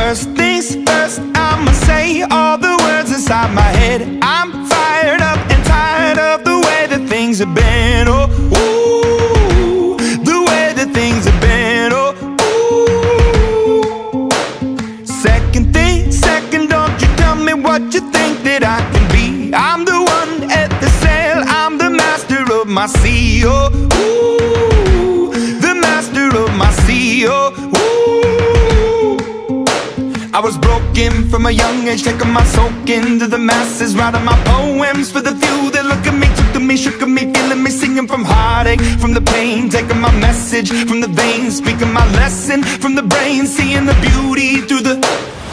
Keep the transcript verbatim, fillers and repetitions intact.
First things first, I'ma say all the words inside my head. I'm fired up and tired of the way that things have been. Oh, ooh, the way that things have been. Oh, ooh. Second thing, second, don't you tell me what you think that I can be. I'm the one at the sail, I'm the master of my sea. Oh, ooh, the master of my sea. Oh, ooh. I was broken from a young age, taking my soak into the masses, writing my poems for the few that look at me, took to me, shook at me, feeling me, singing from heartache, from the pain, taking my message from the veins, speaking my lesson from the brain, seeing the beauty through the